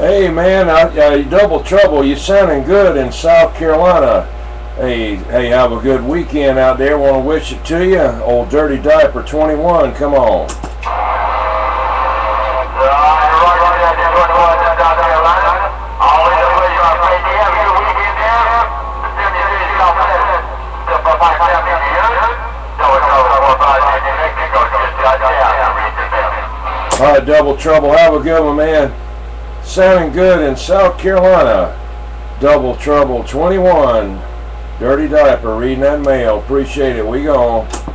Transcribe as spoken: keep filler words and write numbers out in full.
Hey man, I, I, Double Trouble, you sounding good in South Carolina. Hey, hey, have a good weekend out there. Want to wish it to you. Old Dirty Diaper twenty-one, come on. All right, Double Trouble, have a good one, man. Sounding good in South Carolina. Double Trouble twenty-one. Dirty Diaper reading that mail. Appreciate it. We gone.